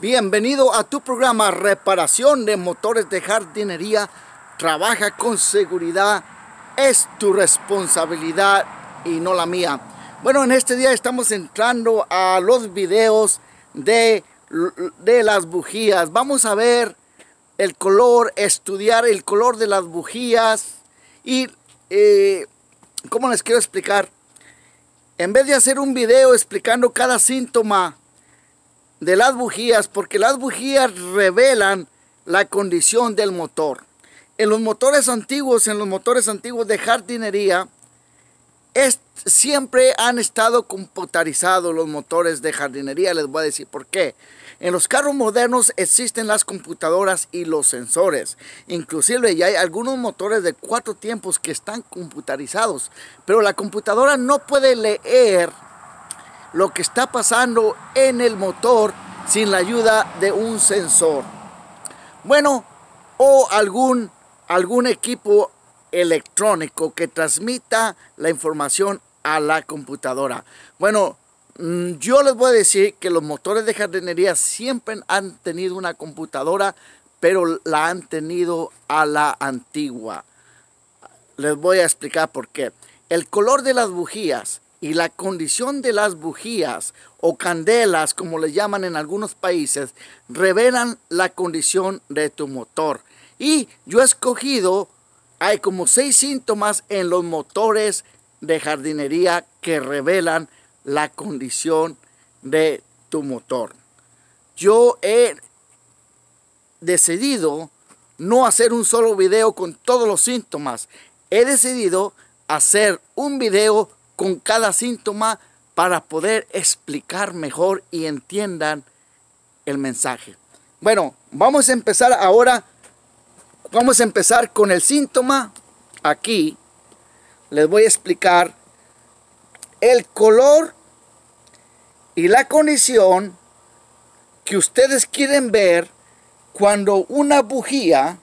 Bienvenido a tu programa Reparación de Motores de Jardinería. Trabaja con seguridad, es tu responsabilidad y no la mía. Bueno, en este día estamos entrando a los videos de las bujías. Vamos a ver el color, estudiar el color de las bujías y ¿cómo les quiero explicar? En vez de hacer un video explicando cada síntoma de las bujías, porque las bujías revelan la condición del motor. En los motores antiguos de jardinería, siempre han estado computarizados los motores de jardinería. Les voy a decir por qué. En los carros modernos existen las computadoras y los sensores. Inclusive ya hay algunos motores de 4 tiempos que están computarizados. Pero la computadora no puede leer lo que está pasando en el motor sin la ayuda de un sensor. Bueno, o algún equipo electrónico que transmita la información a la computadora. Bueno, yo les voy a decir que los motores de jardinería siempre han tenido una computadora, pero la han tenido a la antigua. Les voy a explicar por qué. El color de las bujías y la condición de las bujías o candelas, como le llaman en algunos países, revelan la condición de tu motor. Y yo he escogido, hay como 6 síntomas en los motores de jardinería que revelan la condición de tu motor. Yo he decidido no hacer un solo video con todos los síntomas. He decidido hacer un video con cada síntoma para poder explicar mejor y entiendan el mensaje. Bueno, vamos a empezar ahora. Vamos a empezar con el síntoma. Aquí les voy a explicar el color y la condición que ustedes quieren ver cuando una bujía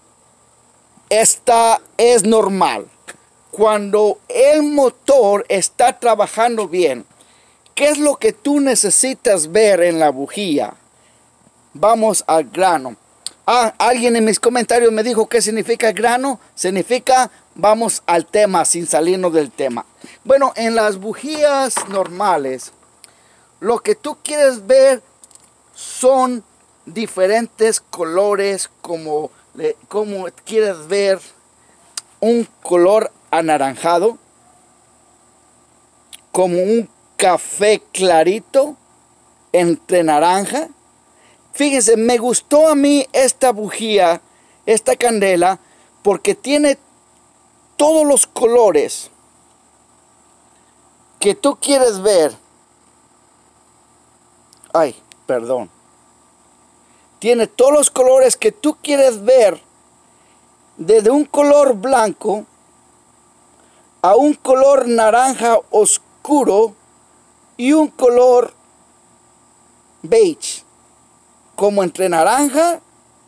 es normal. Cuando el motor está trabajando bien, ¿qué es lo que tú necesitas ver en la bujía? Vamos al grano. Alguien en mis comentarios me dijo qué significa grano. Significa vamos al tema sin salirnos del tema. Bueno, en las bujías normales, lo que tú quieres ver son diferentes colores, como quieres ver un color anaranjado, como un café clarito entre naranja. Fíjense, me gustó a mí esta bujía, esta candela, porque tiene todos los colores que tú quieres ver. Ay, perdón. Tiene todos los colores que tú quieres ver, desde un color blanco a un color naranja oscuro y un color beige, como entre naranja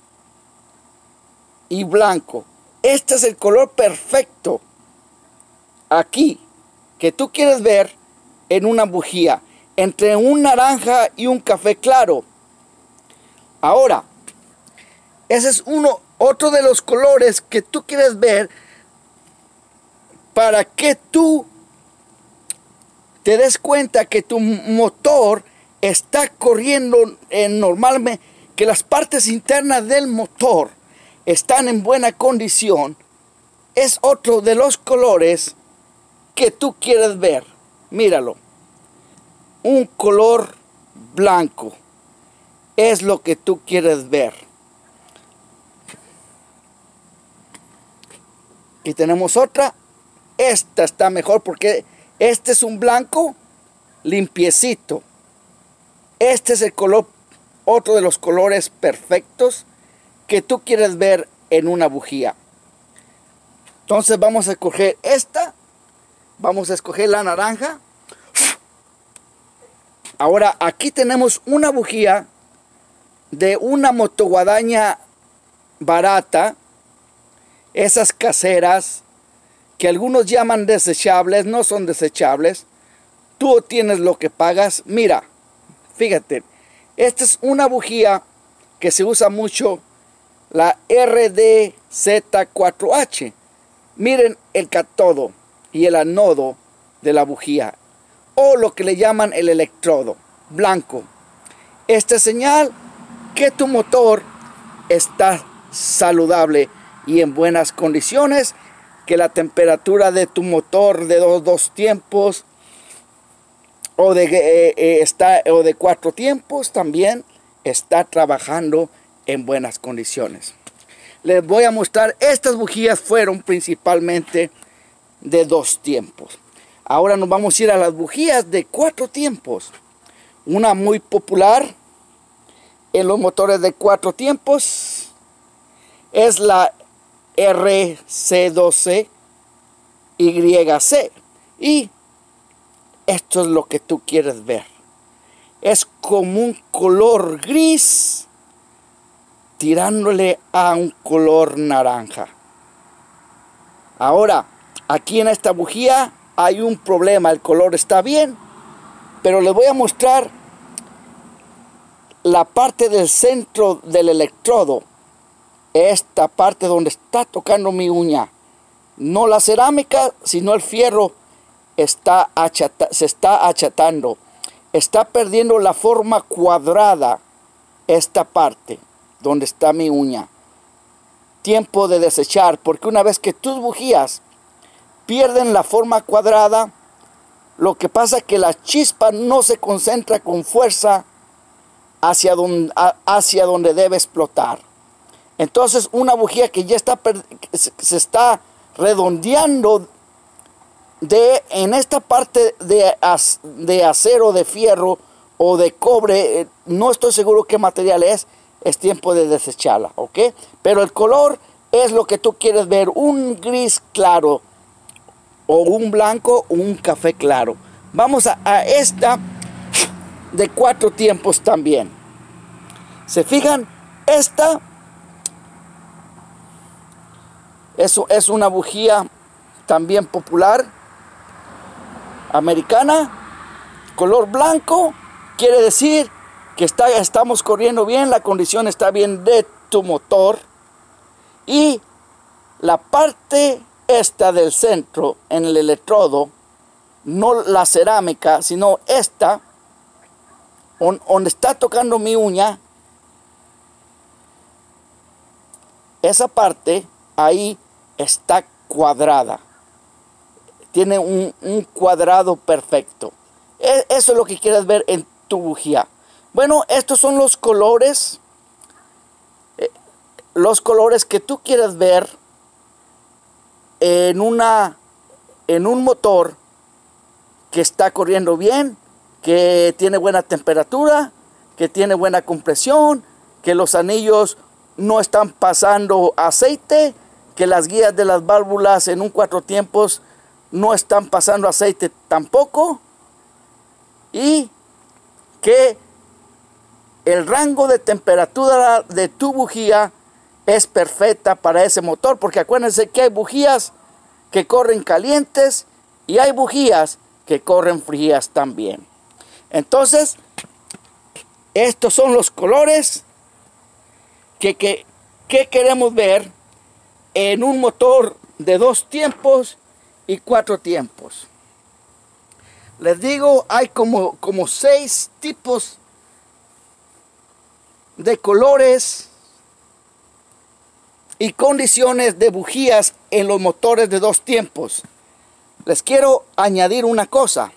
y blanco. Este es el color perfecto aquí que tú quieres ver en una bujía, entre un naranja y un café claro. Ahora, ese es otro de los colores que tú quieres ver para que tú te des cuenta que tu motor está corriendo normalmente, que las partes internas del motor están en buena condición. Es otro de los colores que tú quieres ver. Míralo, un color blanco es lo que tú quieres ver. Y tenemos otra. Esta está mejor porque este es un blanco limpiecito. Este es el color, otro de los colores perfectos que tú quieres ver en una bujía. Entonces vamos a escoger esta. Vamos a escoger la naranja. Ahora aquí tenemos una bujía de una motoguadaña barata. Esas caseras que algunos llaman desechables, no son desechables. Tú tienes lo que pagas. Mira, fíjate, esta es una bujía que se usa mucho, la RDZ4H. Miren el cátodo y el ánodo de la bujía, o lo que le llaman el electrodo blanco. Esta señal que tu motor está saludable y en buenas condiciones, que la temperatura de tu motor de dos tiempos o de 4 tiempos también está trabajando en buenas condiciones. Les voy a mostrar, estas bujías fueron principalmente de 2 tiempos. Ahora nos vamos a ir a las bujías de 4 tiempos. Una muy popular en los motores de 4 tiempos es la RC12YC. Y esto es lo que tú quieres ver. Es como un color gris tirándole a un color naranja. Ahora, aquí en esta bujía hay un problema. El color está bien, pero les voy a mostrar la parte del centro del electrodo. Esta parte donde está tocando mi uña. No la cerámica, sino el fierro se está achatando. Está perdiendo la forma cuadrada esta parte donde está mi uña. Tiempo de desechar, porque una vez que tus bujías pierden la forma cuadrada, lo que pasa es que la chispa no se concentra con fuerza hacia donde debe explotar. Entonces una bujía que ya se está redondeando en esta parte de acero, de fierro o de cobre, no estoy seguro qué material es tiempo de desecharla, ¿ok? Pero el color es lo que tú quieres ver, un gris claro o un blanco o un café claro. Vamos a esta de 4 tiempos también. ¿Se fijan? Esta es una bujía también popular americana, color blanco, quiere decir que estamos corriendo bien, la condición está bien de tu motor. Y la parte esta del centro en el electrodo, no la cerámica, sino esta, donde está tocando mi uña, esa parte ahí está cuadrada. Tiene un cuadrado perfecto. Eso es lo que quieres ver en tu bujía. Bueno, estos son los colores. Los colores que tú quieres ver en un motor que está corriendo bien, que tiene buena temperatura, que tiene buena compresión, que los anillos no están pasando aceite, que las guías de las válvulas en un 4 tiempos no están pasando aceite tampoco, y que el rango de temperatura de tu bujía es perfecta para ese motor, porque acuérdense que hay bujías que corren calientes y hay bujías que corren frías también. Entonces, estos son los colores que queremos ver en un motor de 2 tiempos y 4 tiempos. Les digo, hay como 6 tipos de colores y condiciones de bujías en los motores de 2 tiempos. Les quiero añadir una cosa.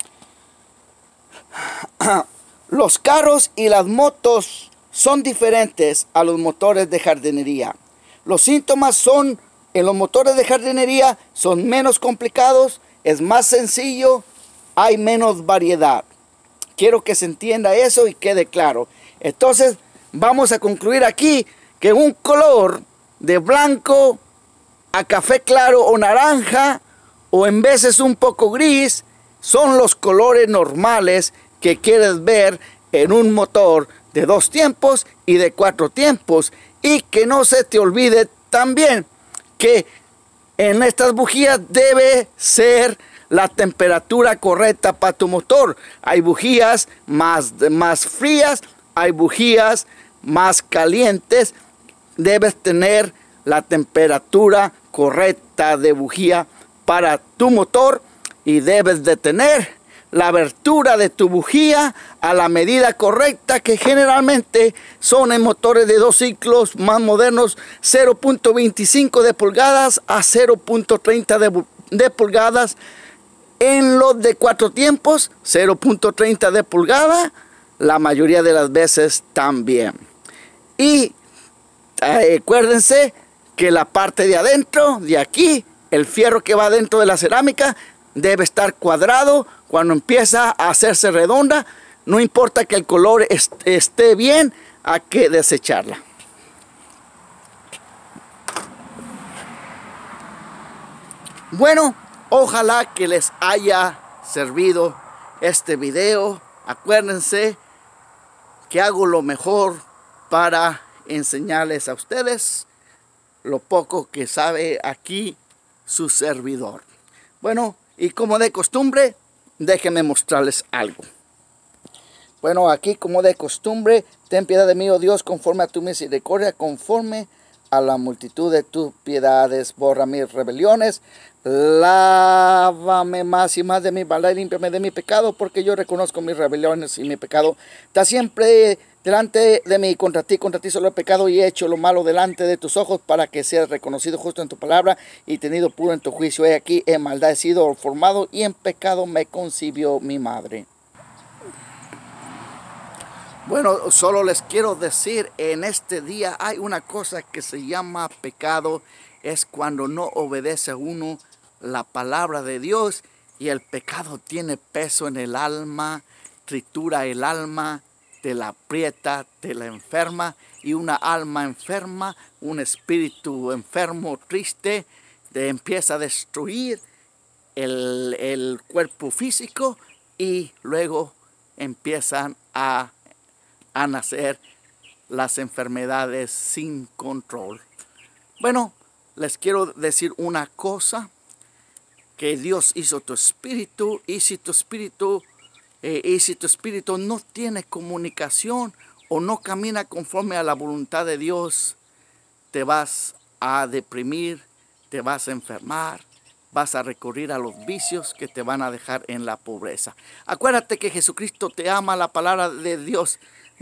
Los carros y las motos son diferentes a los motores de jardinería. Los síntomas son, en los motores de jardinería, son menos complicados, es más sencillo, hay menos variedad. Quiero que se entienda eso y quede claro. Entonces, vamos a concluir aquí que un color de blanco a café claro o naranja, o en veces un poco gris, son los colores normales que quieres ver en un motor de 2 tiempos y de 4 tiempos. Y que no se te olvide también que en estas bujías debe ser la temperatura correcta para tu motor. Hay bujías más frías, hay bujías más calientes, debes tener la temperatura correcta de bujía para tu motor y debes de tener la abertura de tu bujía a la medida correcta, que generalmente son en motores de 2 ciclos más modernos, 0.25 de pulgadas a 0.30 de pulgadas. En los de 4 tiempos, 0.30 de pulgada, la mayoría de las veces también. Y acuérdense que la parte de adentro, de aquí, el fierro que va dentro de la cerámica, debe estar cuadrado. Cuando empieza a hacerse redonda, no importa que el color esté bien, hay que desecharla. Bueno, ojalá que les haya servido este video. Acuérdense que hago lo mejor para enseñarles a ustedes lo poco que sabe aquí su servidor. Bueno, y como de costumbre, déjenme mostrarles algo. Bueno, aquí como de costumbre, ten piedad de mí, oh Dios, conforme a tu misericordia, conforme a la multitud de tus piedades, borra mis rebeliones, lávame más y más de mi maldad y límpiame de mi pecado, porque yo reconozco mis rebeliones y mi pecado está siempre delante de mí. Contra ti solo he pecado y he hecho lo malo delante de tus ojos, para que seas reconocido justo en tu palabra y tenido puro en tu juicio. He aquí, en maldad he sido formado y en pecado me concibió mi madre. Bueno, solo les quiero decir, en este día hay una cosa que se llama pecado. Es cuando no obedece a uno la palabra de Dios, y el pecado tiene peso en el alma, tritura el alma, te la aprieta, te la enferma, y una alma enferma, un espíritu enfermo, triste, te empieza a destruir el cuerpo físico, y luego empiezan a nacer las enfermedades sin control. Bueno, les quiero decir una cosa, que Dios hizo tu espíritu, y si tu espíritu no tiene comunicación o no camina conforme a la voluntad de Dios, te vas a deprimir, te vas a enfermar, vas a recurrir a los vicios que te van a dejar en la pobreza. Acuérdate que Jesucristo te ama. La palabra de Dios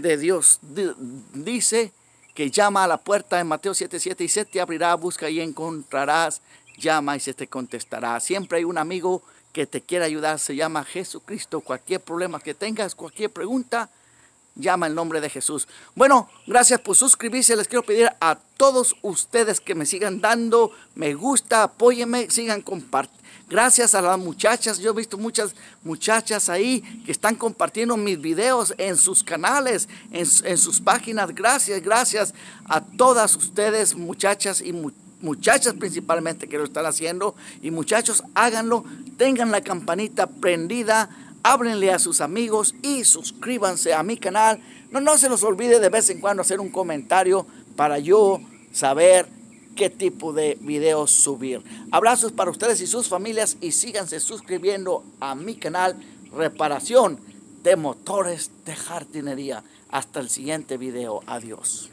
dice que llama a la puerta en Mateo 7:7, y se te abrirá, busca y encontrarás, llama y se te contestará. Siempre hay un amigo que te quiere ayudar, se llama Jesucristo. Cualquier problema que tengas, cualquier pregunta, llama el nombre de Jesús. Bueno, gracias por suscribirse. Les quiero pedir a todos ustedes que me sigan dando me gusta, apóyenme, sigan compartiendo. Gracias a las muchachas, yo he visto muchas muchachas ahí que están compartiendo mis videos en sus canales, en sus páginas. Gracias a todas ustedes, muchachas y muchachas principalmente, que lo están haciendo. Y muchachos, háganlo, tengan la campanita prendida, háblenle a sus amigos y suscríbanse a mi canal. No se los olvide de vez en cuando hacer un comentario para yo saber qué tipo de videos subir. Abrazos para ustedes y sus familias, y síganse suscribiendo a mi canal Reparación de Motores de Jardinería. Hasta el siguiente video. Adiós.